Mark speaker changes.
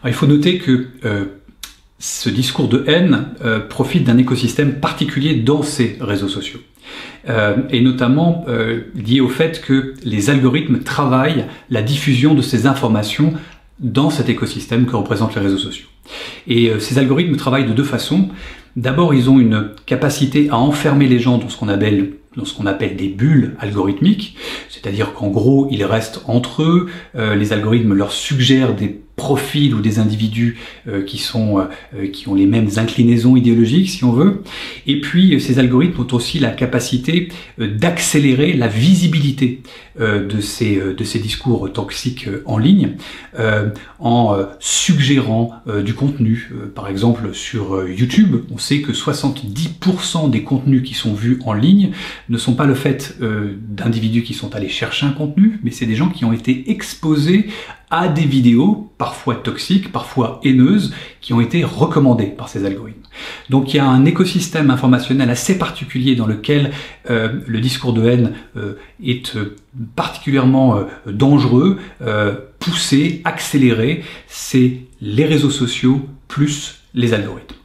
Speaker 1: Alors, il faut noter que ce discours de haine profite d'un écosystème particulier dans ces réseaux sociaux. Et notamment lié au fait que les algorithmes travaillent la diffusion de ces informations dans cet écosystème que représentent les réseaux sociaux. Et ces algorithmes travaillent de deux façons. D'abord, ils ont une capacité à enfermer les gens dans ce qu'on appelle des bulles algorithmiques, c'est-à-dire qu'en gros, ils restent entre eux, les algorithmes leur suggèrent des profils ou des individus qui ont les mêmes inclinaisons idéologiques, si on veut. Et puis, ces algorithmes ont aussi la capacité d'accélérer la visibilité de ces discours toxiques en ligne, en suggérant du contenu. Par exemple, sur YouTube, on sait que 70% des contenus qui sont vus en ligne ne sont pas le fait d'individus qui sont allés chercher un contenu, mais c'est des gens qui ont été exposés à des vidéos, parfois toxiques, parfois haineuses, qui ont été recommandées par ces algorithmes. Donc il y a un écosystème informationnel assez particulier dans lequel le discours de haine est particulièrement dangereux, poussé, accéléré. C'est les réseaux sociaux plus les algorithmes.